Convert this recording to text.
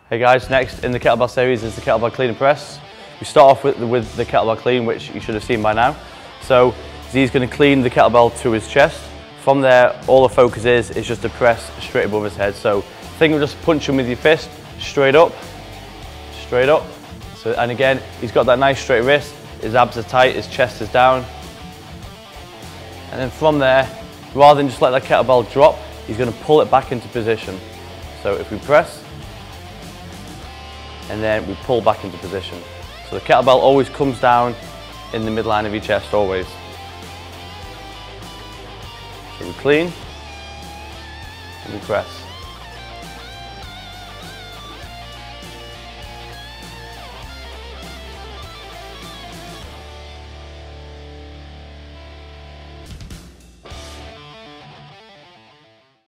Hey guys, next in the kettlebell series is the kettlebell clean and press. We start off with the kettlebell clean, which you should have seen by now. So Z's going to clean the kettlebell to his chest. From there, all the focus is just to press straight above his head. So think of just punching with your fist, straight up, straight up. So, and again, he's got that nice straight wrist, his abs are tight, his chest is down. And then from there, rather than just let that kettlebell drop, he's going to pull it back into position. So if we press, and then we pull back into position. So the kettlebell always comes down in the midline of your chest, always. So we clean, and we press.